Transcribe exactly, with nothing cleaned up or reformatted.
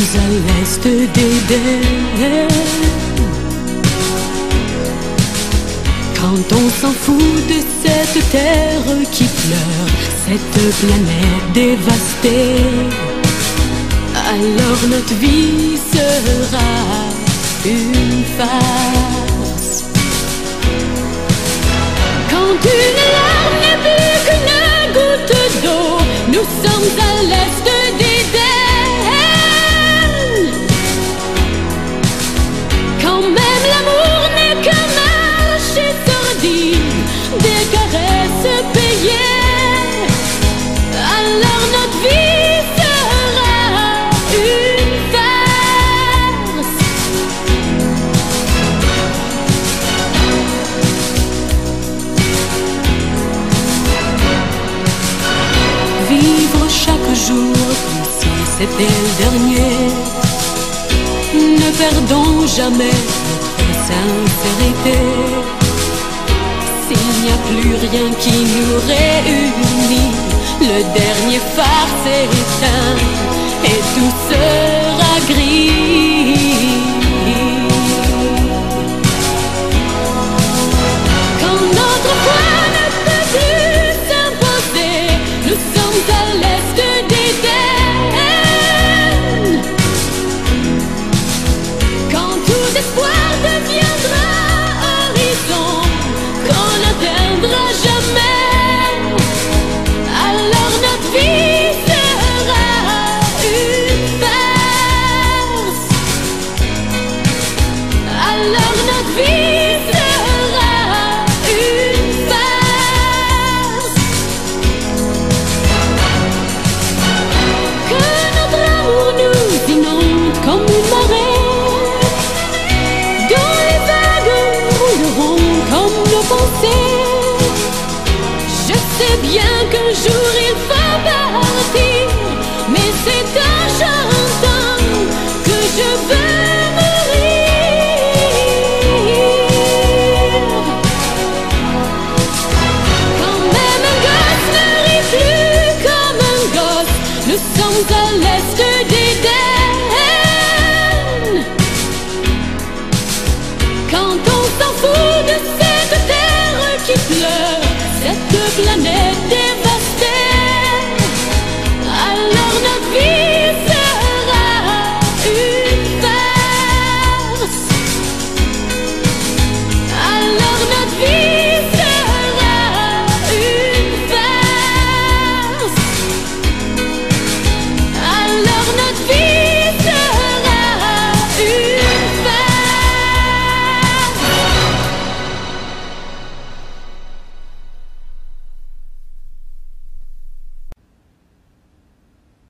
à l'est d'Éden. Quand on s'en fout de cette terre qui pleure, cette planète dévastée, alors notre vie sera une farce. Quand une larme n'est plus qu'une goutte d'eau, nous sommes à l'est d'Éden. Quand même l'amour n'est qu'un marché sordide, des caresses payées, alors notre vie sera une farce. Vivre chaque jour comme si c'était le dernier, ne perdons jamais notre sincérité. S'il n'y a plus rien qui nous réunit, le dernier phare s'éteint et tout sera gris.